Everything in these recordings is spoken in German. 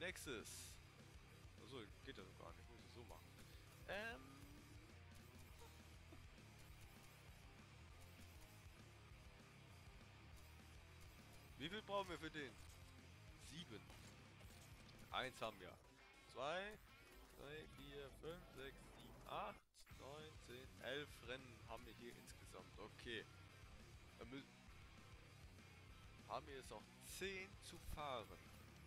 Alexis. Achso, geht ja so gar nicht. Muss ich so machen. Wie viel brauchen wir für den? 7. 1 haben wir. 2, 3, 4, 5, 6, 7, 8, 9, 10, 11 Rennen haben wir hier insgesamt. Okay. Dann haben wir jetzt noch 10 zu fahren.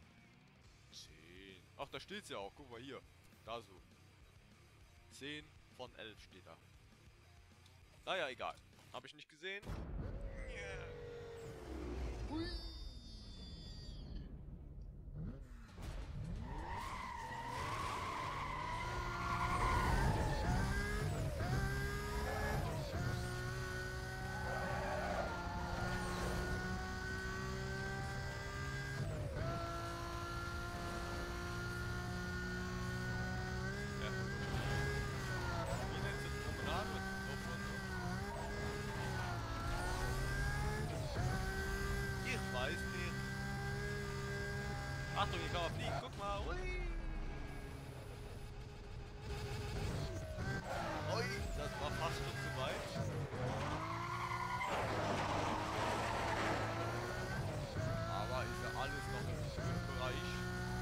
10. Ach, da steht's ja auch. Guck mal hier. Da so. 10 von 11 steht da. Naja, egal. Habe ich nicht gesehen. Yeah. Hui. Achtung, hier kann man fliegen. Guck mal. Ui. Ui, das war fast schon zu weit. Aber ist ja alles noch im Bereich.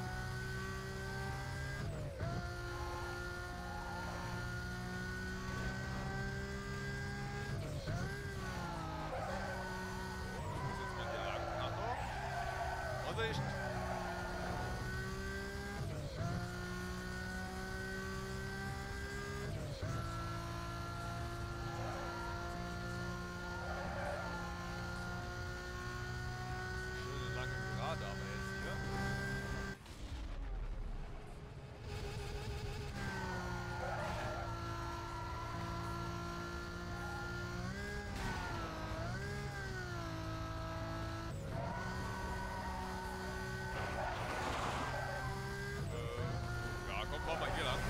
Ich muss jetzt mal hier lang. Achtung. Vorsicht. Aber jetzt hier. Ja, komm, fahr mal hier lang.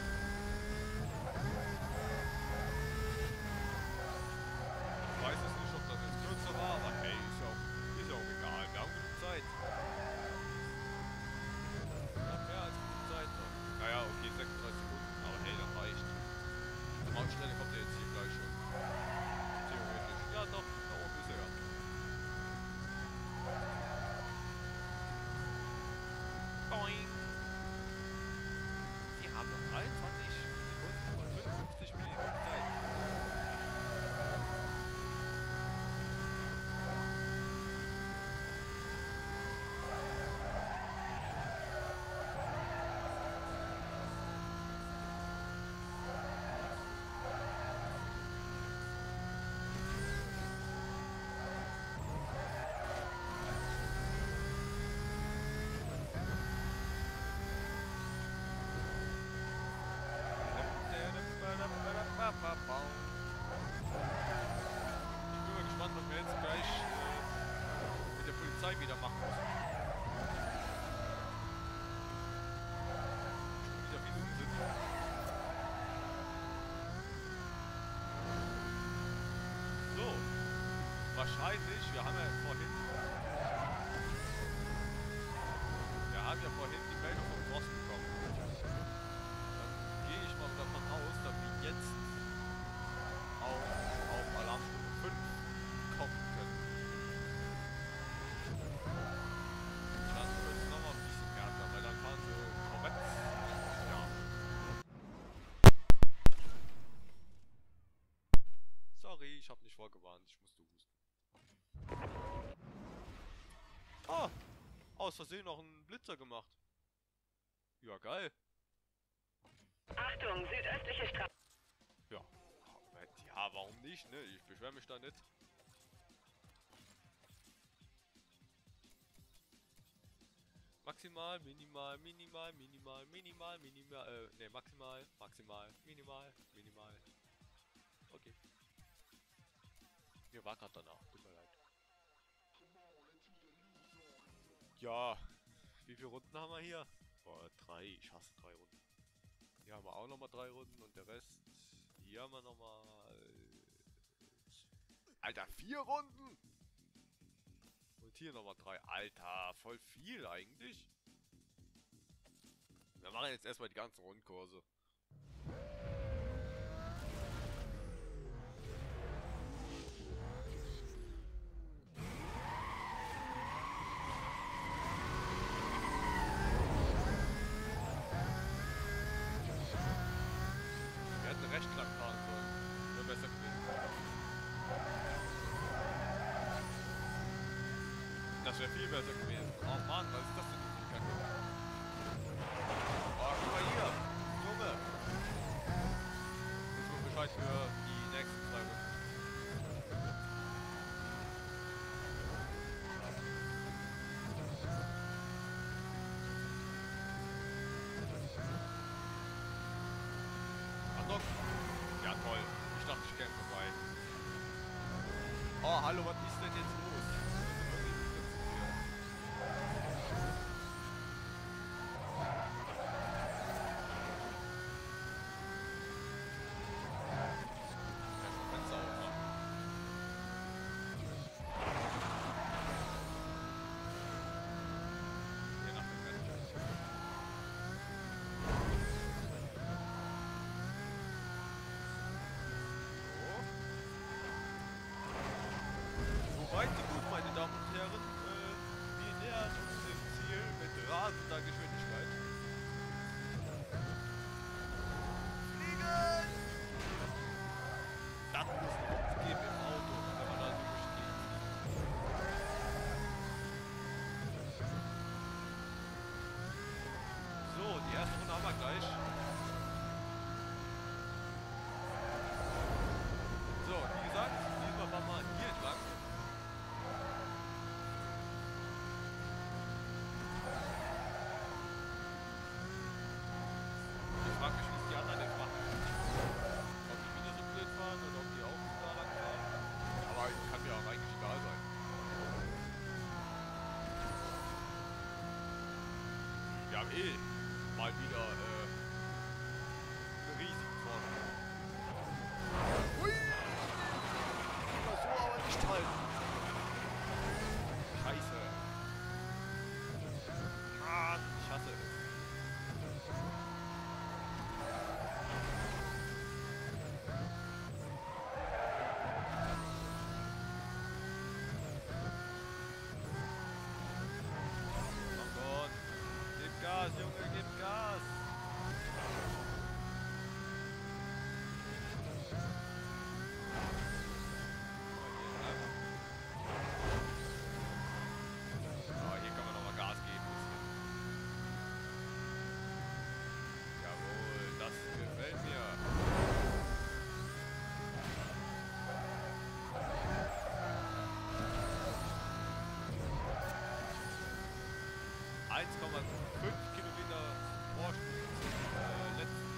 Ich weiß es nicht, ob das jetzt kürzer war, aber hey, ist ja auch egal. Wir haben genug Zeit. Mehr als genug Zeit noch. Naja, okay, 36 Sekunden, aber hey, das reicht. Die Mautstelle kommt ja jetzt hier gleich schon. Theoretisch. Ja, doch, da oben ist er ja. Boing! Wir haben noch 23 Sekunden und 55 Minuten Zeit. Ich bin mal gespannt, was wir jetzt gleich mit der Polizei wieder machen müssen. Wieder wie sie sind. So. Wahrscheinlich, wir haben ja vorhin die Meldung vom Boss bekommen. Dann gehe ich mal davon aus, dass wir jetzt auf Alarmstufe 5 kommen können. Dann wird es nochmal ein bisschen härter, weil dann fahren sie vorwärts. Ja. Sorry, ich habe nicht vorgewarnt, ich musste husten. Ah! Aus Versehen noch einen Blitzer gemacht. Ja, geil. Achtung, südöstliche Straße. Ja. Ja, warum nicht, ne? Ich beschwere mich da nicht. Maximal, minimal, minimal, minimal, minimal, minimal, ne, maximal, maximal, minimal, minimal. Okay. Mir war gerade danach, tut mir leid. Ja, wie viele Runden haben wir hier? Boah, 3, ich hasse 3 Runden. Hier haben wir auch nochmal 3 Runden und der Rest, hier haben wir nochmal... Alter, 4 Runden! Und hier nochmal 3. Alter, voll viel eigentlich. Wir machen jetzt erstmal die ganzen Rundkurse. Wir hätten recht lang fahren sollen. Wäre besser gewesen. Das wäre viel besser gewesen. Oh Mann, was ist das denn für eine Kacke? Oh, guck mal hier. Junge. Jetzt wird Bescheid für die nächsten 2 Runden. Achtung. Ja, toll. Ich dachte, ich käme vorbei. Oh, hallo, was ist denn jetzt los? Soweit so gut, meine Damen und Herren. Wir nähern uns dem Ziel mit rasender Geschwindigkeit. Fliegen! Das muss es geben im Auto, wenn man da so durchgeht. So, die erste Runde haben wir gleich. So, wie gesagt, diesmal fahren wir hier entlang. Ich frage mich, wie es die anderen jetzt machen. Ob die wieder so blöd fahren oder ob die auch da lang fahren. Aber kann mir auch eigentlich egal sein. Wir haben eh mal wieder eine riesige Vorne. Hui! Aber so aber nicht halten. Scheiße. Mann, ich hasse es. Komm on. Gib Gas, Junge, gib Gas. Hier kann man nochmal Gas geben. Jawohl, das gefällt mir. Eins Komma 5 Kilometer Vorsprung zum letzten.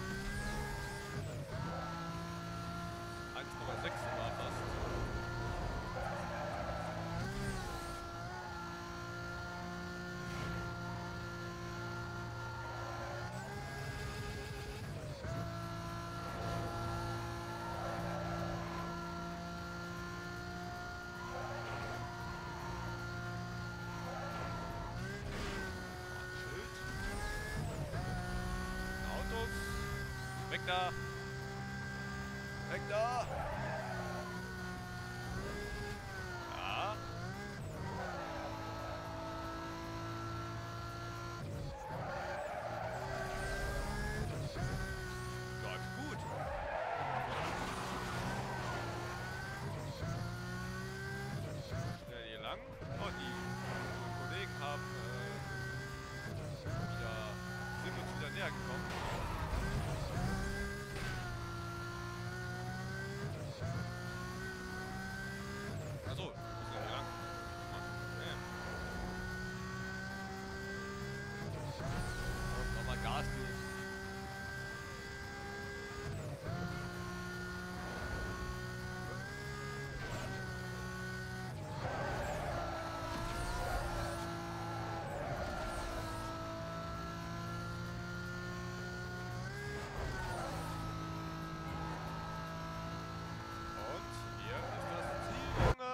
1,6 war fast. Schild. Autos. Weg da. Weg da. Ja. Läuft gut. Schnell hier lang. Oh, die Kollegen haben sind uns wieder näher gekommen. Achso, muss ja hier lang. Okay. Und nochmal Gas geben.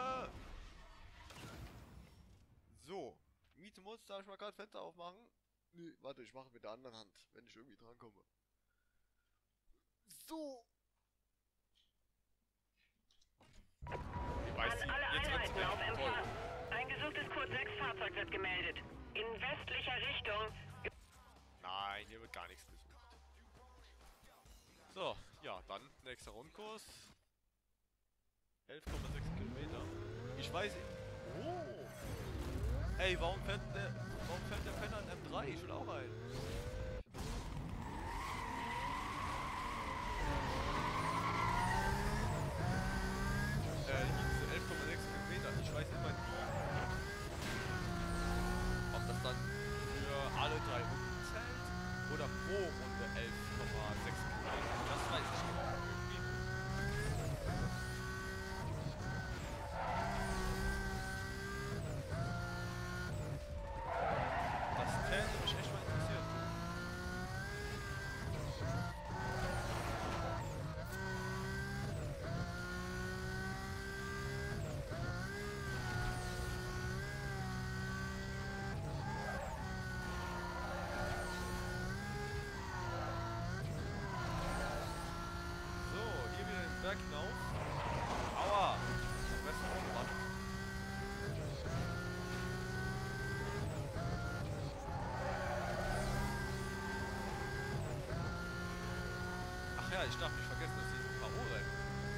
Muss, darf ich mal gerade Fenster aufmachen? Nee, warte, ich mache mit der anderen Hand, wenn ich irgendwie drankomme. So. Ich weiß An sie. alle Jetzt rennt sie Einheiten weg. auf Toll. Empfang. Ein gesuchtes Code 6 Fahrzeug wird gemeldet. In westlicher Richtung. Nein, hier wird gar nichts gesucht. So, ja, dann nächster Rundkurs. 11,6 Kilometer. Ich weiß. Oh! Ey, warum fährt der Penner ein M3? Ich will auch rein. Diese 11,6 Kilometer. Ich weiß immer nie, ob das dann für alle 3 Runden zählt oder pro Runde 11,6 Kilometer. Das weiß ich nicht. Irgendwie. Das täte mich echt mal interessieren. So, hier wieder den Berg hinauf. Aua! Am besten ohne Mann. Ach ja, ich darf nicht vergessen, dass die K.O. rennen.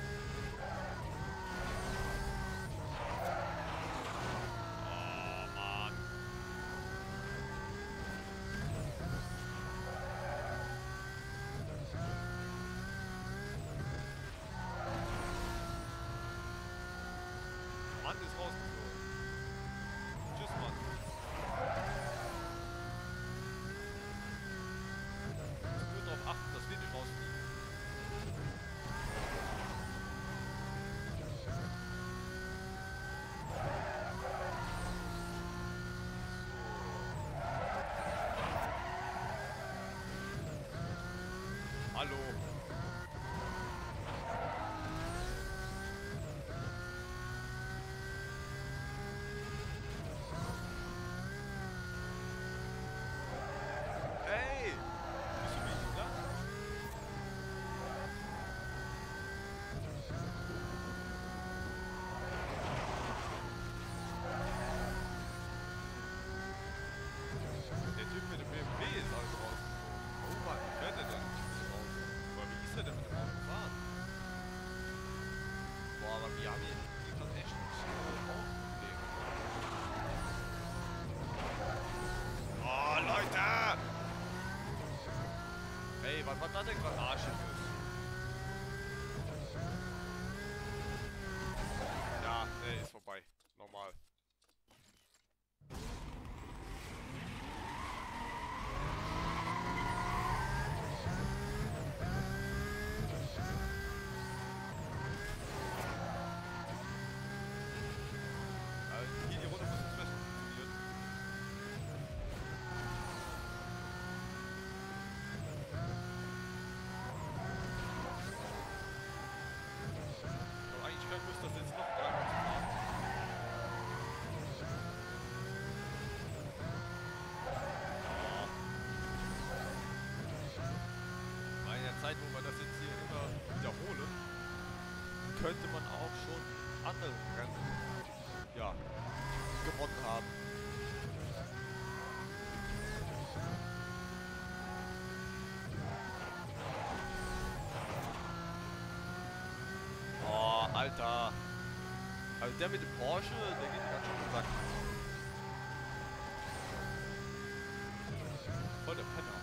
Oh Mann. Mann ist rausgeflogen. Tschüss, Mann. Ich muss nur darauf achten, dass wir nicht rausfliegen. Hallo. Hey! Bist du mich, oder? Der Typ mit dem BMW ist also rausgeflogen. Oh Mann, wie fährt der denn? Raus? Boah, wie ist der denn mit dem Auto gefahren? Boah, aber wir haben hier gerade echt Probleme. Oh, Leute! Ey, was war das denn gerade Arschig? Ja, nee, ist vorbei. Normal. Hier die Runde muss jetzt besser funktionieren. Aber eigentlich keine Lust, das jetzt noch dreimal zu fahren. Ja. In der Zeit, wo wir das jetzt hier immer wiederholen, könnte man auch schon andere Rennen, ja, gewonnen haben. Oh, Alter. Also der mit dem Porsche, der geht ganz schön auf den Sack. Voll der Penner.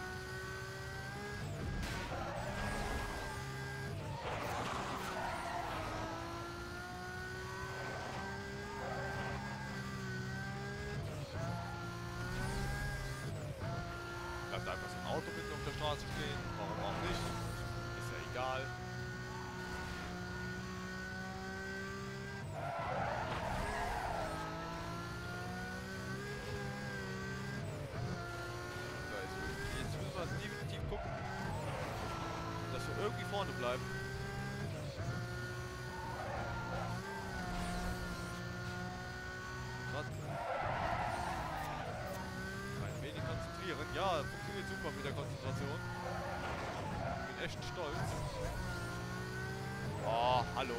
Bleibt einfach so ein Auto mitten auf der Straße stehen. Warum auch nicht? Ist ja egal. So, jetzt müssen wir definitiv gucken, dass wir irgendwie vorne bleiben. Grad ein wenig konzentrieren. konzentrieren. Ja, funktioniert super mit der Konzentration. Bin echt stolz. Oh, hallo.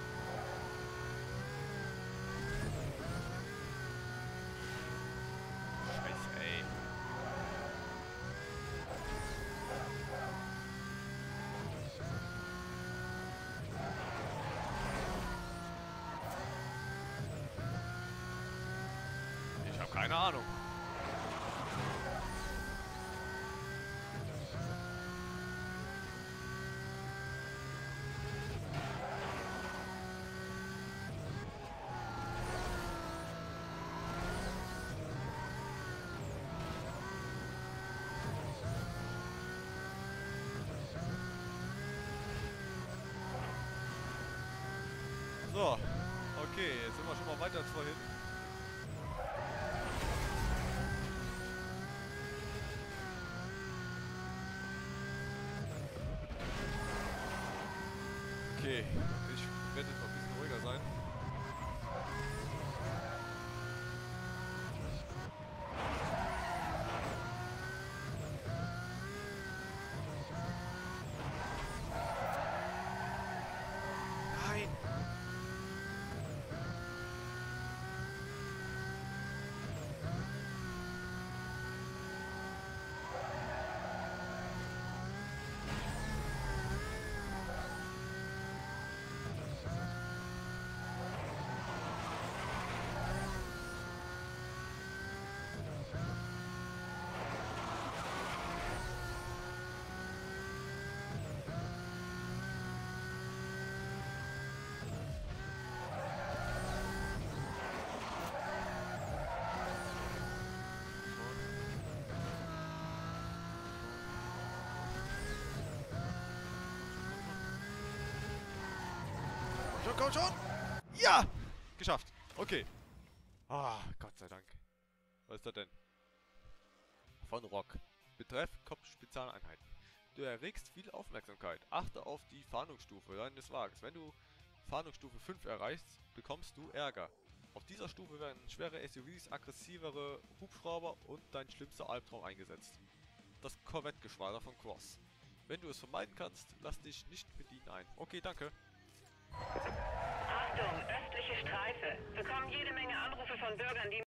Scheiße, ey. Ich habe keine Ahnung. So, okay, jetzt sind wir schon mal weiter als vorhin. Okay, ich werde jetzt noch ein bisschen ruhiger sein. Nein! Schon, komm schon! Ja! Geschafft. Okay. Ah, Gott sei Dank. Was ist das denn? Von Rock. Betreff Kopf-Spezialeinheiten. Du erregst viel Aufmerksamkeit. Achte auf die Fahndungsstufe deines Wagens. Wenn du Fahndungsstufe 5 erreichst, bekommst du Ärger. Auf dieser Stufe werden schwere SUVs, aggressivere Hubschrauber und dein schlimmster Albtraum eingesetzt. Das Corvette-Geschwader von Cross. Wenn du es vermeiden kannst, lass dich nicht mit ihnen ein. Okay, danke. Achtung, östliche Streife. Bekommen jede Menge Anrufe von Bürgern, die